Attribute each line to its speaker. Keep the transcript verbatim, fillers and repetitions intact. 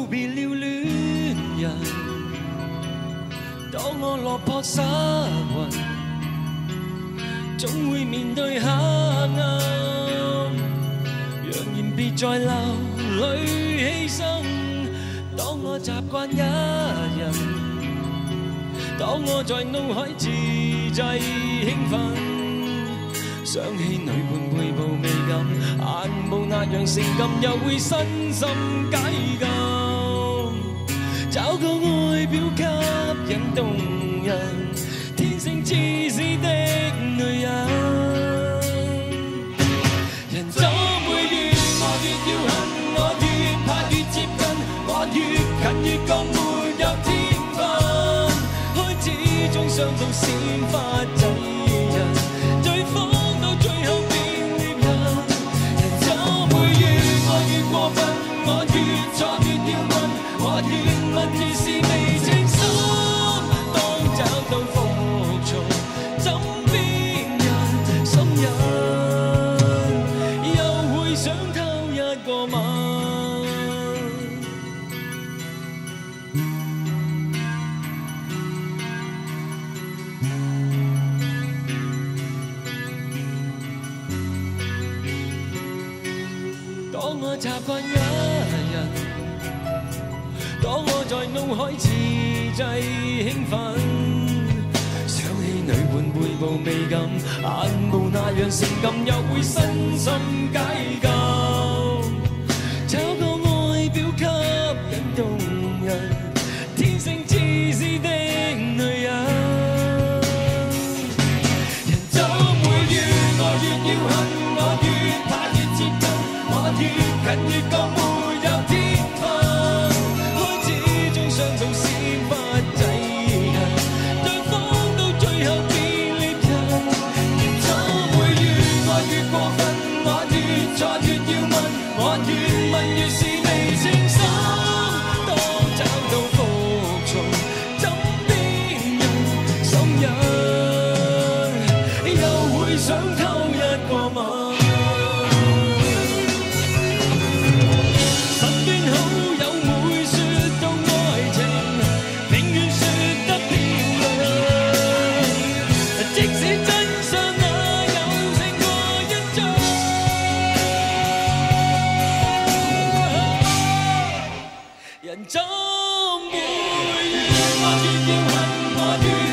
Speaker 1: 別了戀人。當我落魄失魂，總會面對黑暗。揚言別再流淚犧牲。當我習慣一人，當我在腦海自製興奮。想起女伴背部未敢，眼無那樣性感，又會身心解禁。找個外表吸引動人，天性自私的女人。人怎會越愛越要恨？我越怕越接近，我越近越覺沒有天分。開始中傷到先發制人。我越錯越要問，我越問越是未清心。當找到服從，枕邊人心癮，又會想偷一個吻。當我習慣一人，當我在腦海自製興奮，想起女伴背部未敢，眼無那樣性感，又會身心解禁。找個外表吸引動人，天性自私的女人。人怎會越愛越要恨？我越怕越接近，我越近越覺沒有天分。開始中傷到先發制人，對方到最後變獵人。人怎會越愛越過分？我越錯越要問，我越問越是未清心。當找到服從，枕邊人心癮，又會想偷一個吻。人怎會越愛越要恨？我越